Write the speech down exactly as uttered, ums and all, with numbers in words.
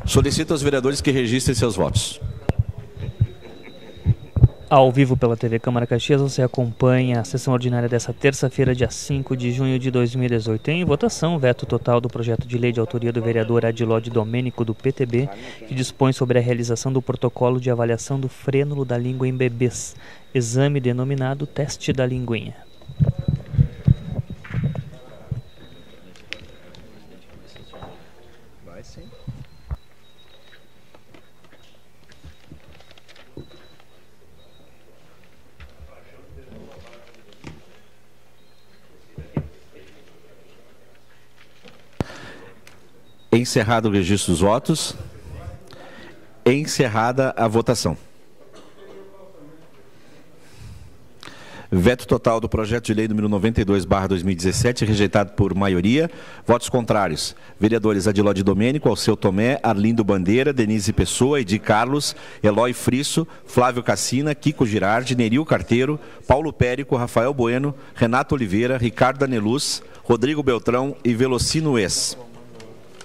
Solicito aos vereadores que registrem seus votos. Ao vivo pela T V Câmara Caxias, você acompanha a sessão ordinária desta terça-feira, dia cinco de junho de dois mil e dezoito. Em votação, veto total do projeto de lei de autoria do vereador Adilode Domênico, do P T B, que dispõe sobre a realização do protocolo de avaliação do frênulo da língua em bebês, exame denominado teste da linguinha. Vai sim. Encerrado o registro dos votos. Encerrada a votação. Veto total do projeto de lei número noventa e dois barra dois mil e dezessete, rejeitado por maioria. Votos contrários. Vereadores Adilode Domênico, Alceu Tomé, Arlindo Bandeira, Denise Pessoa, Edi Carlos, Eloy Frisso, Flávio Cassina, Kiko Girardi, Neril Carteiro, Paulo Périco, Rafael Bueno, Renato Oliveira, Ricardo Aneluz, Rodrigo Beltrão e Velocino Ex.